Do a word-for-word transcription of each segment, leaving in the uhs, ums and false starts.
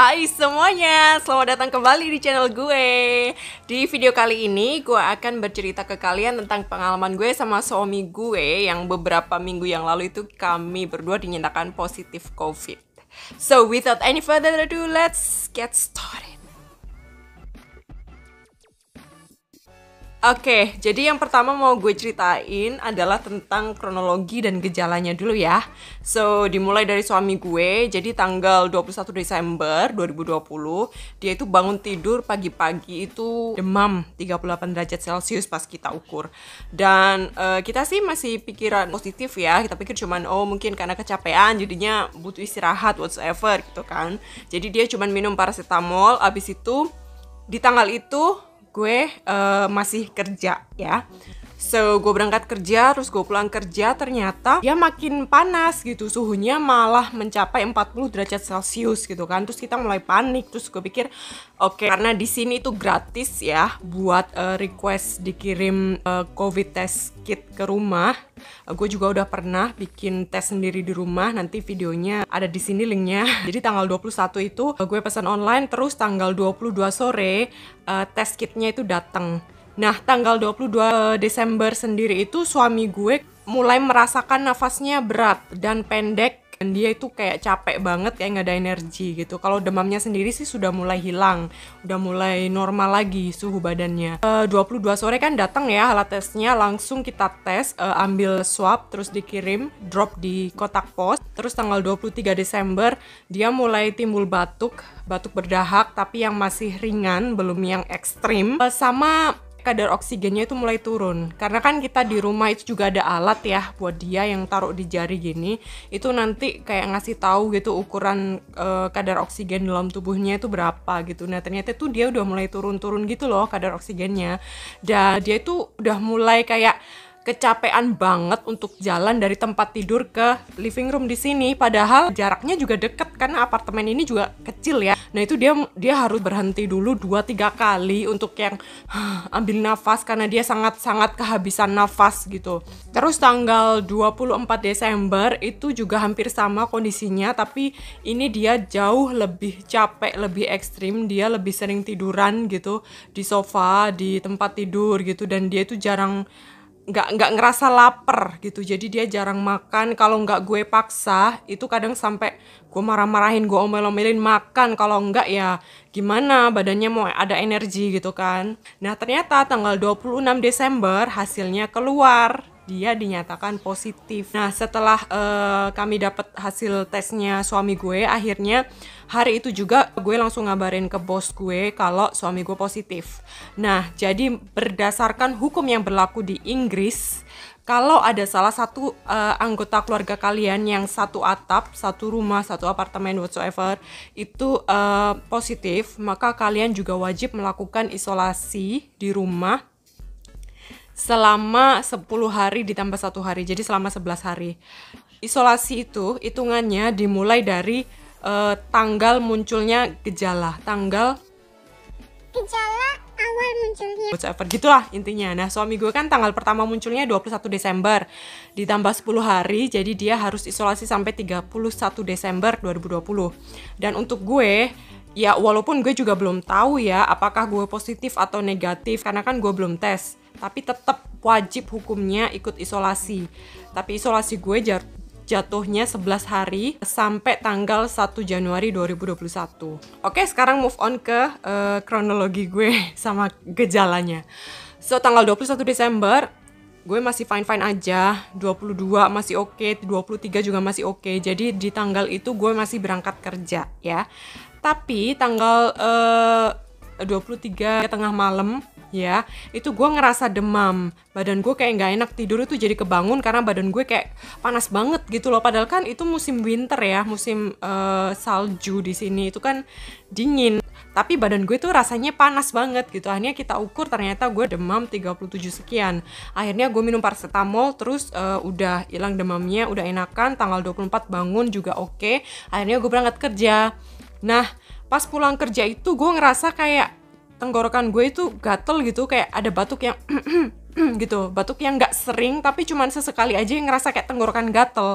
Hai semuanya, selamat datang kembali di channel gue. Di video kali ini gue akan bercerita ke kalian tentang pengalaman gue sama suami gue yang beberapa minggu yang lalu itu kami berdua dinyatakan positif COVID. So without any further ado, let's get started. Oke, jadi yang pertama mau gue ceritain adalah tentang kronologi dan gejalanya dulu ya. So, dimulai dari suami gue, jadi tanggal dua puluh satu Desember dua ribu dua puluh, dia itu bangun tidur pagi-pagi itu demam tiga puluh delapan derajat Celcius pas kita ukur. Dan uh, kita sih masih pikiran positif ya, kita pikir cuman oh mungkin karena kecapean jadinya butuh istirahat whatsoever gitu kan. Jadi dia cuman minum paracetamol, abis itu di tanggal itu gue uh, masih kerja ya. So gue berangkat kerja, terus gue pulang kerja, ternyata dia makin panas gitu, suhunya malah mencapai empat puluh derajat Celcius gitu kan. Terus kita mulai panik, terus gue pikir oke, okay, karena di sini itu gratis ya buat uh, request dikirim uh, COVID test kit ke rumah. Uh, gue juga udah pernah bikin tes sendiri di rumah, nanti videonya ada di sini linknya. Jadi tanggal dua puluh satu itu uh, gue pesan online, terus tanggal dua puluh dua sore uh, test kitnya itu datang. Nah, tanggal dua puluh dua Desember sendiri itu suami gue mulai merasakan nafasnya berat dan pendek. Dan dia itu kayak capek banget, kayak nggak ada energi gitu. Kalau demamnya sendiri sih sudah mulai hilang, udah mulai normal lagi suhu badannya. E, dua puluh dua sore kan datang ya alat tesnya, langsung kita tes, e, ambil swab, terus dikirim, drop di kotak pos. Terus tanggal dua puluh tiga Desember dia mulai timbul batuk, batuk berdahak, tapi yang masih ringan, belum yang ekstrim. E, sama kadar oksigennya itu mulai turun. Karena kan kita di rumah itu juga ada alat ya buat dia yang taruh di jari gini. Itu nanti kayak ngasih tahu gitu ukuran uh, kadar oksigen dalam tubuhnya itu berapa gitu. Nah, ternyata tuh dia udah mulai turun-turun gitu loh kadar oksigennya. Dan dia itu udah mulai kayak kecapean banget untuk jalan dari tempat tidur ke living room di sini, padahal jaraknya juga deket karena apartemen ini juga kecil ya. Nah itu dia dia harus berhenti dulu dua tiga kali untuk yang huh, ambil nafas karena dia sangat-sangat kehabisan nafas gitu. Terus tanggal dua puluh empat Desember itu juga hampir sama kondisinya, tapi ini dia jauh lebih capek, lebih ekstrim, dia lebih sering tiduran gitu di sofa, di tempat tidur gitu, dan dia itu jarang nggak nggak ngerasa lapar gitu, jadi dia jarang makan. Kalau nggak gue paksa itu kadang sampai gue marah-marahin, gue omel-omelin makan, kalau nggak ya gimana, badannya mau ada energi gitu kan. Nah ternyata tanggal dua puluh enam Desember hasilnya keluar, dia dinyatakan positif. Nah setelah uh, kami dapat hasil tesnya suami gue, akhirnya hari itu juga gue langsung ngabarin ke bos gue kalau suami gue positif. Nah jadi berdasarkan hukum yang berlaku di Inggris, kalau ada salah satu uh, anggota keluarga kalian yang satu atap, satu rumah, satu apartemen whatsoever itu uh, positif, maka kalian juga wajib melakukan isolasi di rumah selama sepuluh hari ditambah satu hari, jadi selama sebelas hari. Isolasi itu hitungannya dimulai dari uh, tanggal munculnya gejala, tanggal gejala awal munculnya, whatever gitulah intinya. Nah suami gue kan tanggal pertama munculnya dua puluh satu Desember ditambah sepuluh hari, jadi dia harus isolasi sampai tiga puluh satu Desember dua ribu dua puluh. Dan untuk gue ya, walaupun gue juga belum tahu ya apakah gue positif atau negatif karena kan gue belum tes, tapi tetap wajib hukumnya ikut isolasi. Tapi isolasi gue jar- jatuhnya sebelas hari sampai tanggal satu Januari dua ribu dua puluh satu. Oke, sekarang move on ke uh, kronologi gue sama gejalanya. So, tanggal dua puluh satu Desember gue masih fine-fine aja, dua puluh dua masih oke, okay, dua puluh tiga juga masih oke. Okay. Jadi di tanggal itu gue masih berangkat kerja ya. Tapi tanggal uh, dua puluh tiga tengah malam ya, itu gue ngerasa demam, badan gue kayak nggak enak tidur, itu jadi kebangun karena badan gue kayak panas banget gitu loh. Padahal kan itu musim winter ya, musim uh, salju di sini itu kan dingin, tapi badan gue tuh rasanya panas banget gitu. Akhirnya kita ukur, ternyata gue demam tiga puluh tujuh sekian. Akhirnya gue minum paracetamol, terus uh, udah hilang demamnya, udah enakan. Tanggal dua puluh empat bangun juga oke. Okay. Akhirnya gue berangkat kerja. Nah pas pulang kerja itu gue ngerasa kayak tenggorokan gue itu gatel gitu, kayak ada batuk yang gitu, batuk yang nggak sering tapi cuman sesekali aja yang ngerasa kayak tenggorokan gatel.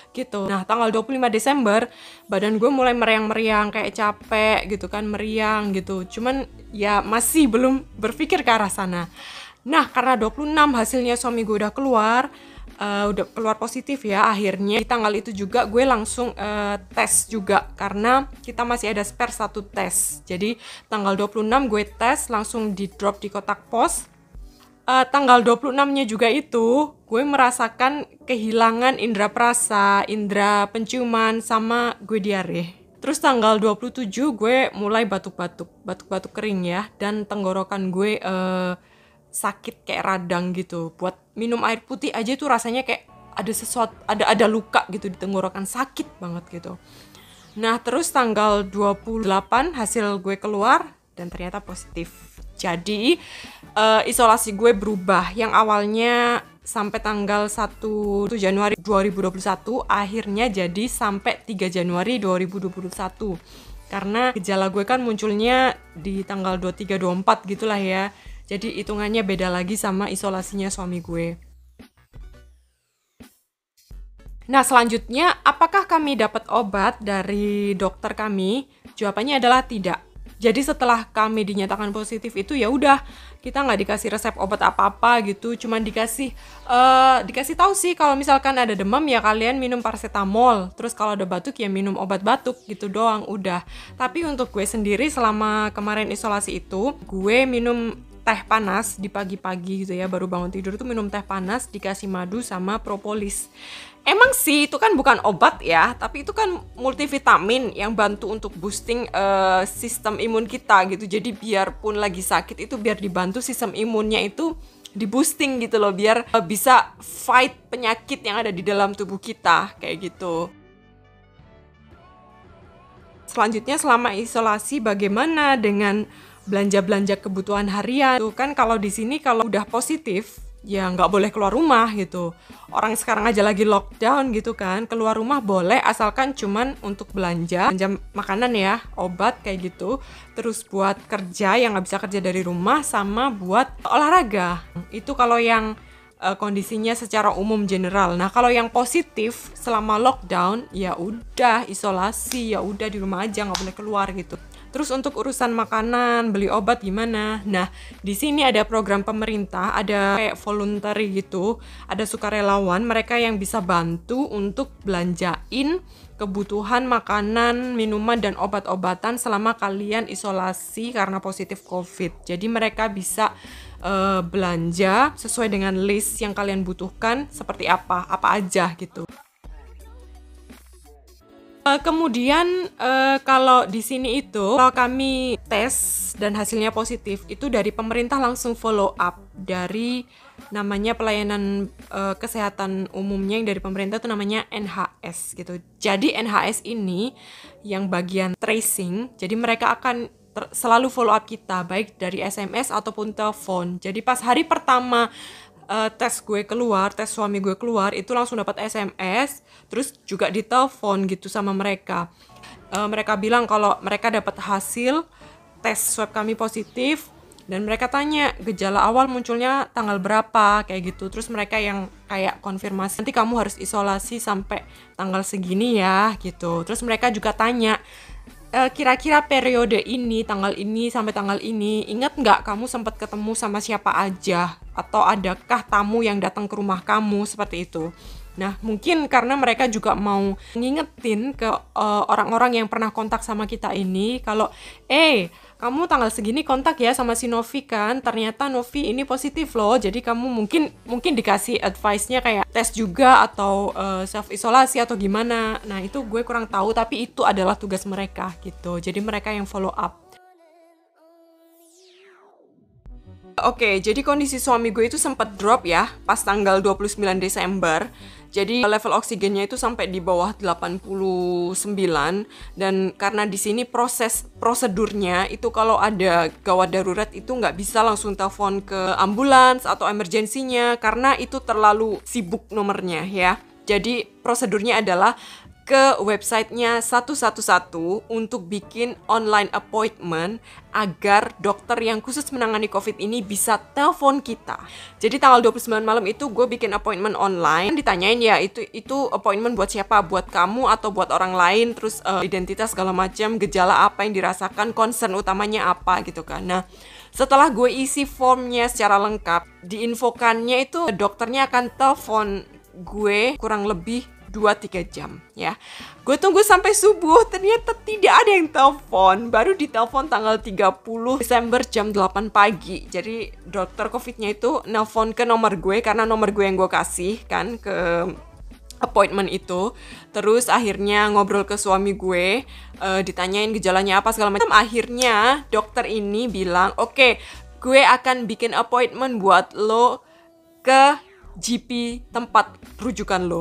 gitu. Nah, tanggal dua puluh lima Desember, badan gue mulai meriang-meriang, kayak capek gitu kan, meriang gitu. Cuman ya masih belum berpikir ke arah sana. Nah, karena dua puluh enam hasilnya suami gue udah keluar, uh, udah keluar positif ya, akhirnya di tanggal itu juga gue langsung uh, tes juga, karena kita masih ada spare satu tes. Jadi tanggal dua puluh enam gue tes, langsung di drop di kotak pos. Uh, tanggal dua puluh enam-nya juga itu gue merasakan kehilangan indera perasa, indera penciuman, sama gue diare. Terus tanggal dua puluh tujuh gue mulai batuk-batuk, batuk-batuk kering ya, dan tenggorokan gue uh, sakit kayak radang gitu. Buat minum air putih aja tuh rasanya kayak ada sesuatu, ada ada luka gitu di tenggorokan, sakit banget gitu. Nah, terus tanggal dua puluh delapan hasil gue keluar dan ternyata positif. Jadi uh, isolasi gue berubah. Yang awalnya sampai tanggal satu Januari dua ribu dua puluh satu, akhirnya jadi sampai tiga Januari dua ribu dua puluh satu. Karena gejala gue kan munculnya di tanggal dua puluh tiga dua puluh empat gitulah ya. Jadi hitungannya beda lagi sama isolasinya suami gue. Nah, selanjutnya, apakah kami dapat obat dari dokter kami? Jawabannya adalah tidak. Jadi setelah kami dinyatakan positif itu ya udah, kita nggak dikasih resep obat apa-apa gitu, cuman dikasih uh, dikasih tahu sih kalau misalkan ada demam ya kalian minum paracetamol, terus kalau ada batuk ya minum obat batuk gitu doang udah. Tapi untuk gue sendiri selama kemarin isolasi itu, gue minum teh panas di pagi-pagi gitu ya, baru bangun tidur tuh minum teh panas dikasih madu sama propolis. Emang sih itu kan bukan obat ya, tapi itu kan multivitamin yang bantu untuk boosting uh, sistem imun kita gitu. Jadi biarpun lagi sakit itu biar dibantu sistem imunnya itu di boosting gitu loh, biar uh, bisa fight penyakit yang ada di dalam tubuh kita kayak gitu. Selanjutnya selama isolasi bagaimana dengan belanja-belanja kebutuhan harian? Tuh kan kalau di sini kalau udah positif ya nggak boleh keluar rumah gitu. Orang sekarang aja lagi lockdown gitu kan, keluar rumah boleh asalkan cuman untuk belanja, belanja makanan ya, obat kayak gitu. Terus buat kerja yang nggak bisa kerja dari rumah, sama buat olahraga. Itu kalau yang uh, kondisinya secara umum general. Nah, kalau yang positif selama lockdown ya udah isolasi, ya udah di rumah aja, nggak boleh keluar gitu. Terus untuk urusan makanan, beli obat gimana? Nah, di sini ada program pemerintah, ada kayak voluntary gitu, ada sukarelawan, mereka yang bisa bantu untuk belanjain kebutuhan makanan, minuman, dan obat-obatan selama kalian isolasi karena positif COVID. Jadi mereka bisa uh, belanja sesuai dengan list yang kalian butuhkan, seperti apa, apa aja gitu. Uh, kemudian uh, kalau di sini itu kalau kami tes dan hasilnya positif itu dari pemerintah langsung follow up dari namanya pelayanan uh, kesehatan umumnya yang dari pemerintah itu namanya N H S gitu. Jadi N H S ini yang bagian tracing, jadi mereka akan ter- selalu follow up kita baik dari S M S ataupun telepon. Jadi pas hari pertama Uh, tes gue keluar, tes suami gue keluar, itu langsung dapat S M S, terus juga ditelepon gitu sama mereka. Uh, mereka bilang kalau mereka dapat hasil tes swab kami positif, dan mereka tanya gejala awal munculnya tanggal berapa kayak gitu. Terus mereka yang kayak konfirmasi, nanti kamu harus isolasi sampai tanggal segini ya gitu. Terus mereka juga tanya, e, kira-kira periode ini, tanggal ini sampai tanggal ini, ingat nggak kamu sempat ketemu sama siapa aja? Atau adakah tamu yang datang ke rumah kamu, seperti itu. Nah, mungkin karena mereka juga mau ngingetin ke uh, orang-orang yang pernah kontak sama kita ini, kalau, eh, kamu tanggal segini kontak ya sama si Novi kan, ternyata Novi ini positif loh, jadi kamu mungkin mungkin dikasih advice-nya kayak tes juga atau uh, self-isolasi atau gimana. Nah, itu gue kurang tahu, tapi itu adalah tugas mereka gitu, jadi mereka yang follow up. Oke, jadi kondisi suami gue itu sempat drop ya pas tanggal dua puluh sembilan Desember. Jadi level oksigennya itu sampai di bawah delapan puluh sembilan, dan karena di sini proses prosedurnya itu kalau ada gawat darurat itu nggak bisa langsung telepon ke ambulans atau emergensinya karena itu terlalu sibuk nomornya ya. Jadi prosedurnya adalah ke websitenya satu satu satu untuk bikin online appointment agar dokter yang khusus menangani COVID ini bisa telepon kita. Jadi tanggal dua puluh sembilan malam itu gue bikin appointment online. Ditanyain ya itu itu appointment buat siapa? Buat kamu atau buat orang lain? Terus uh, identitas segala macam, gejala apa yang dirasakan, concern utamanya apa gitu kan. Nah, setelah gue isi formnya secara lengkap, diinfokannya itu dokternya akan telepon gue kurang lebih dua tiga jam ya. Gue tunggu sampai subuh, ternyata tidak ada yang telepon. Baru ditelepon tanggal tiga puluh Desember jam delapan pagi. Jadi dokter COVID-nya itu nelpon ke nomor gue karena nomor gue yang gue kasih kan ke appointment itu. Terus akhirnya ngobrol ke suami gue, uh, ditanyain gejalanya apa segala macam. Akhirnya dokter ini bilang, "Oke, okay, gue akan bikin appointment buat lo ke G P tempat rujukan lo."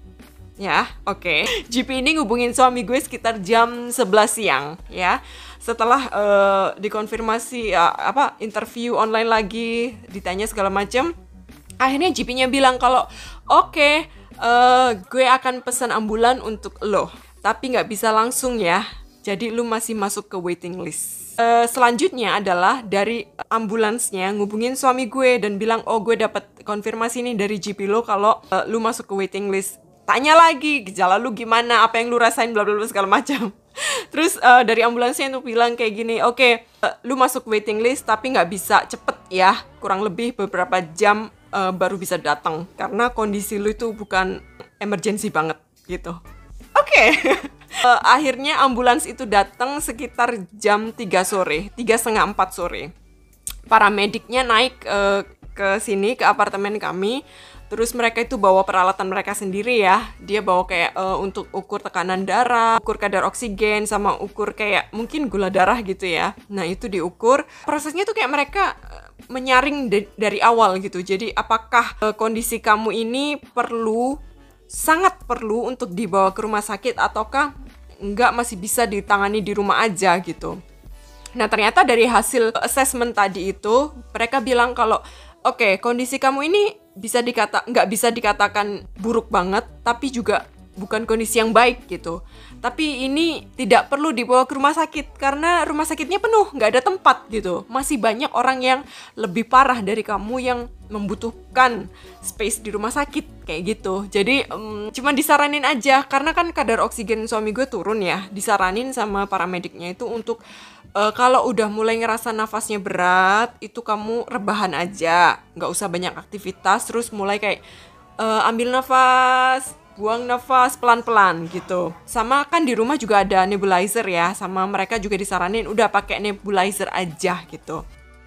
Ya, oke. Okay. G P ini ngubungin suami gue sekitar jam sebelas siang, ya. Setelah uh, dikonfirmasi uh, apa interview online lagi, ditanya segala macam, akhirnya G P-nya bilang kalau oke, okay, uh, gue akan pesan ambulan untuk lo, tapi nggak bisa langsung ya. Jadi lo masih masuk ke waiting list. Uh, selanjutnya adalah dari ambulansnya ngubungin suami gue dan bilang, oh gue dapat konfirmasi nih dari G P lo kalau uh, lo masuk ke waiting list. Tanya lagi, gejala lu gimana, apa yang lu rasain, bla bla bla segala macam. Terus uh, dari ambulansnya itu bilang kayak gini, oke, okay, uh, lu masuk waiting list tapi nggak bisa cepet ya, kurang lebih beberapa jam uh, baru bisa datang karena kondisi lu itu bukan emergency banget gitu. Oke, okay. uh, akhirnya ambulans itu datang sekitar jam tiga sore, tiga setengah empat sore. Paramediknya naik uh, ke sini ke apartemen kami. Terus mereka itu bawa peralatan mereka sendiri ya. Dia bawa kayak uh, untuk ukur tekanan darah, ukur kadar oksigen, sama ukur kayak mungkin gula darah gitu ya. Nah itu diukur. Prosesnya tuh kayak mereka uh, menyaring de- dari awal gitu. Jadi apakah uh, kondisi kamu ini perlu, sangat perlu untuk dibawa ke rumah sakit ataukah enggak masih bisa ditangani di rumah aja gitu. Nah ternyata dari hasil assessment tadi itu, mereka bilang kalau oke, okay, kondisi kamu ini bisa dikata nggak bisa dikatakan buruk banget, tapi juga bukan kondisi yang baik gitu. Tapi ini tidak perlu dibawa ke rumah sakit karena rumah sakitnya penuh, nggak ada tempat gitu. Masih banyak orang yang lebih parah dari kamu yang membutuhkan space di rumah sakit kayak gitu. Jadi um, cuma disaranin aja karena kan kadar oksigen suami gue turun ya. Disaranin sama paramediknya itu untuk Uh, kalau udah mulai ngerasa nafasnya berat, itu kamu rebahan aja, nggak usah banyak aktivitas, terus mulai kayak uh, ambil nafas, buang nafas pelan-pelan gitu. Sama kan di rumah juga ada nebulizer ya, sama mereka juga disaranin udah pakai nebulizer aja gitu.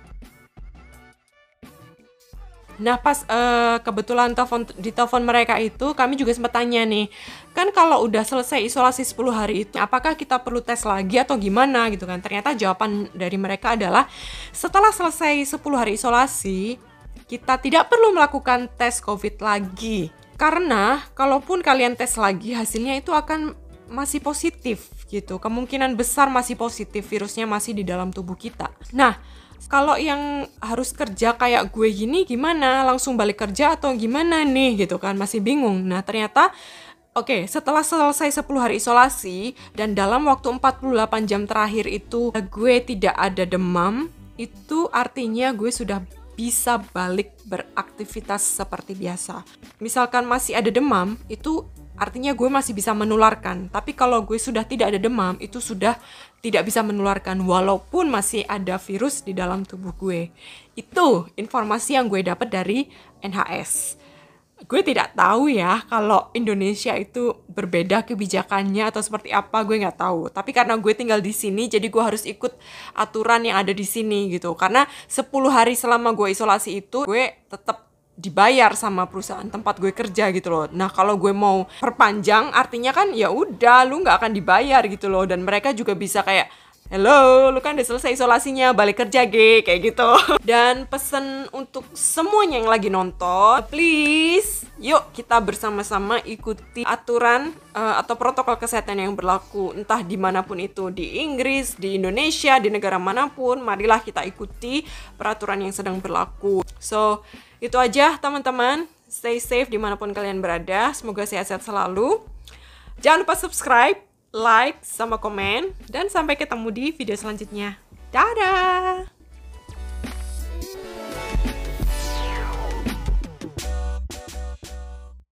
Nah pas uh, kebetulan telepon, di telepon mereka itu kami juga sempat tanya nih, kan kalau udah selesai isolasi sepuluh hari itu apakah kita perlu tes lagi atau gimana gitu kan. Ternyata jawaban dari mereka adalah setelah selesai sepuluh hari isolasi kita tidak perlu melakukan tes COVID lagi. Karena kalaupun kalian tes lagi hasilnya itu akan masih positif gitu. Kemungkinan besar masih positif, virusnya masih di dalam tubuh kita. Nah kalau yang harus kerja kayak gue gini gimana? Langsung balik kerja atau gimana nih gitu kan? Masih bingung. Nah ternyata oke okay, setelah selesai sepuluh hari isolasi dan dalam waktu empat puluh delapan jam terakhir itu gue tidak ada demam, itu artinya gue sudah bisa balik beraktivitas seperti biasa. Misalkan masih ada demam, itu artinya gue masih bisa menularkan. Tapi kalau gue sudah tidak ada demam, itu sudah tidak bisa menularkan walaupun masih ada virus di dalam tubuh gue. Itu informasi yang gue dapat dari N H S. Gue tidak tahu ya kalau Indonesia itu berbeda kebijakannya atau seperti apa, gue nggak tahu. Tapi karena gue tinggal di sini, jadi gue harus ikut aturan yang ada di sini gitu. Karena sepuluh hari selama gue isolasi itu, gue tetap dibayar sama perusahaan tempat gue kerja gitu loh. Nah kalau gue mau perpanjang artinya kan ya udah lu nggak akan dibayar gitu loh. Dan mereka juga bisa kayak hello, lu kan udah selesai isolasinya, balik kerja ge, kayak gitu. Dan pesen untuk semuanya yang lagi nonton, please yuk kita bersama-sama ikuti aturan uh, atau protokol kesehatan yang berlaku entah dimanapun itu, di Inggris, di Indonesia, di negara manapun. Marilah kita ikuti peraturan yang sedang berlaku. So itu aja teman-teman, stay safe dimanapun kalian berada, semoga sehat-sehat selalu. Jangan lupa subscribe, like, sama komen. Dan sampai ketemu di video selanjutnya. Dadah!